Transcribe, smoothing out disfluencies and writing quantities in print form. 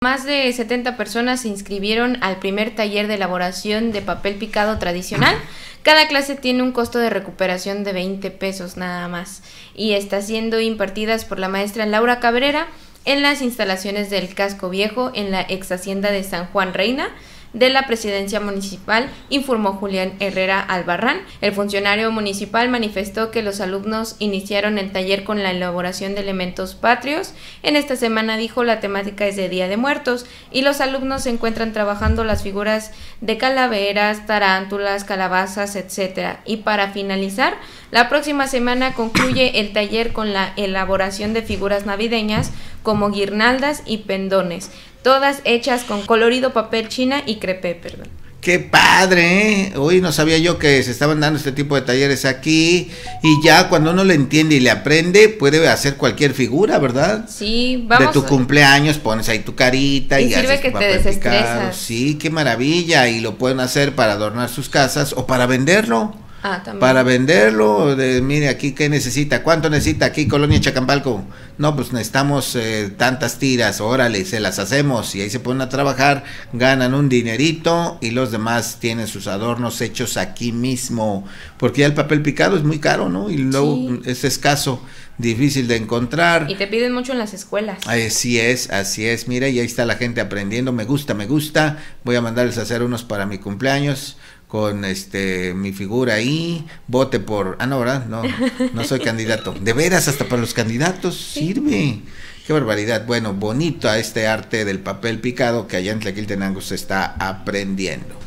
Más de 70 personas se inscribieron al primer taller de elaboración de papel picado tradicional. Cada clase tiene un costo de recuperación de 20 pesos nada más y está siendo impartidas por la maestra Laura Cabrera en las instalaciones del Casco Viejo en la ex hacienda de San Juan Reina de la Presidencia Municipal, informó Julián Herrera Albarrán. El funcionario municipal manifestó que los alumnos iniciaron el taller con la elaboración de elementos patrios. En esta semana, dijo, la temática es de Día de Muertos y los alumnos se encuentran trabajando las figuras de calaveras, tarántulas, calabazas, etc. Y para finalizar, la próxima semana concluye el taller con la elaboración de figuras navideñas como guirnaldas y pendones, todas hechas con colorido papel china y crepé, perdón. ¡Qué padre! ¿Eh? Hoy no sabía yo que se estaban dando este tipo de talleres aquí, y ya cuando uno le entiende y le aprende, puede hacer cualquier figura, ¿verdad? Sí, vamos. De tu cumpleaños pones ahí tu carita y sirve haces que tu te papel desestresas. picado. Sí, qué maravilla, y lo pueden hacer para adornar sus casas o para venderlo. También. Para venderlo, mire aquí qué necesita, cuánto necesita aquí Colonia Chacampalco. No, pues necesitamos tantas tiras, órale, se las hacemos, y ahí se ponen a trabajar, ganan un dinerito y los demás tienen sus adornos hechos aquí mismo, porque ya el papel picado es muy caro, ¿no? Y luego sí, es escaso, difícil de encontrar. Y te piden mucho en las escuelas. Así es, mira, y ahí está la gente aprendiendo, me gusta, voy a mandarles a hacer unos para mi cumpleaños, con mi figura ahí, vote por, no, ¿verdad? No soy candidato, de veras, hasta para los candidatos sirve, qué barbaridad. Bueno, bonito a este arte del papel picado que allá en Tlaquiltenango se está aprendiendo.